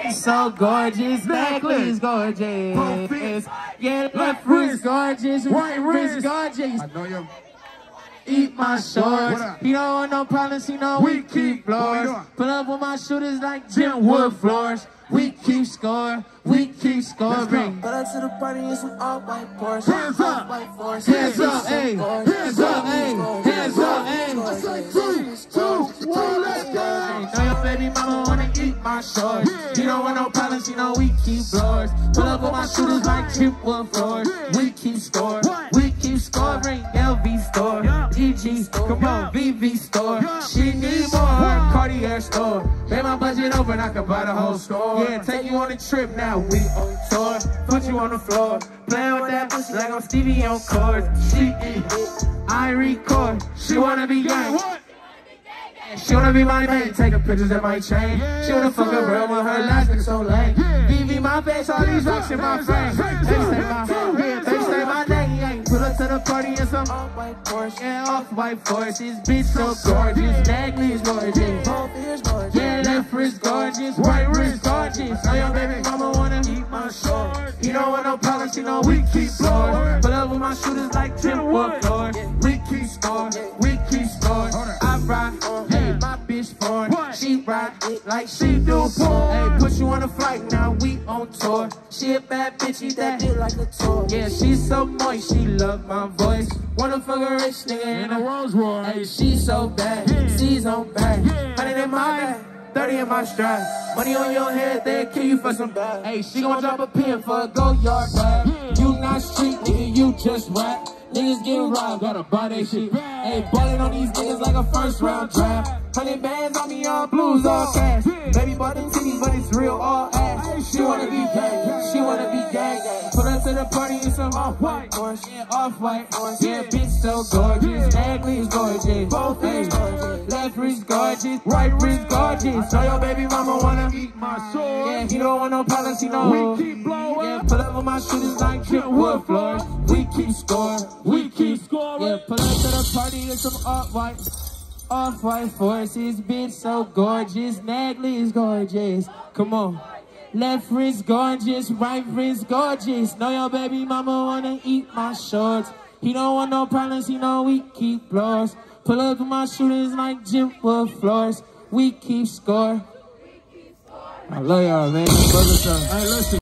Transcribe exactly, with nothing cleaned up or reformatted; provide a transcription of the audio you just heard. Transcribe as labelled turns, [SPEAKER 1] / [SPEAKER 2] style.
[SPEAKER 1] So gorgeous, necklace gorgeous. Yeah, left wrist gorgeous, right wrist gorgeous.
[SPEAKER 2] I know you.
[SPEAKER 1] Eat my shorts. He don't want no problems, he know we keep floors. Put up with my shooters like gym wood floors. We keep score, we keep scoring.
[SPEAKER 3] Put up to the party in some all-white Porsche.
[SPEAKER 1] Hands up, hands up, ayy. Hands up, ayy. Hands up, ayy.
[SPEAKER 2] I say three, two, one, let's go.
[SPEAKER 1] Know your baby mama wanna eat my shorts. He don't want no problems, you know we keep floors. Put up with my shooters like gym wood floors. We keep score, we keep scoring. L V store, G G, come on, V V store. She need more, Cartier store. Pay my budget over and I can buy the whole store. Yeah, take you on a trip now, we on tour. Put you on the floor, playing with that pussy like I'm Stevie on chords. She eat, I record. She wanna be gang. She wanna be my man, taking pictures at my chain. She wanna fuck a girl with her last nigga so lame. V V my face, all these rocks in my frame. They say my, yeah, they say my name. Yeah. Put up to the party in some
[SPEAKER 3] Off-white Porsche.
[SPEAKER 1] yeah, off-white Porsche. This bitch so gorgeous, necklace gorgeous.
[SPEAKER 3] Both ears gorgeous.
[SPEAKER 1] Yeah, left wrist gorgeous, right wrist gorgeous. Know your baby mama wanna eat my shorts. You don't want no problems, you know we keep floors. Put up with my shooters like Tim Wood floors. We keep score, we keep score. I ride, hey, my bitch foreign. She ride it like she do porn. Hey, put you on a flight, now we on tour. She a bad bitch, eat that
[SPEAKER 3] That like a toy.
[SPEAKER 1] yeah, she's so moist, she love my voice. Wanna fuck a rich nigga in a Rolls Royce. Hey, she's so bad, she's on bad. Hundred in my bag, thirty in my strap. Money on your head, they'll kill you for some bad. Hey, she gon' drop a pin for a go yard bag. You not street, nigga, you just rap. Niggas get robbed, gotta buy that shit. Hey, ballin' on these niggas like a first round draft. Hundred bands on me, all blues, all cash. Baby bought them titties, but it's real, all ass. She wanna be gang, she wanna be gang. Put her to the party in some off-white Porsche. Yeah, off-white Porsche. Yeah, bitch so gorgeous, necklace gorgeous. Both things gorgeous. Left wrist gorgeous, right wrist gorgeous. So your baby mama wanna eat my sword. Yeah, he don't want no problems, he know we keep blowing. Yeah, put up with my shooters like Chip Wood floors. We keep scoring, we keep scoring. Yeah, put up to the party in some off-white. Off-white forces, bitch so gorgeous, necklace gorgeous. Come on. Left wrist gorgeous, right wrist gorgeous. Know your baby mama wanna eat my shorts. He don't want no problems, he know we keep floors. Pull up with my shooters like gym wood floors. We keep score. I love y'all, man. Hey, listen.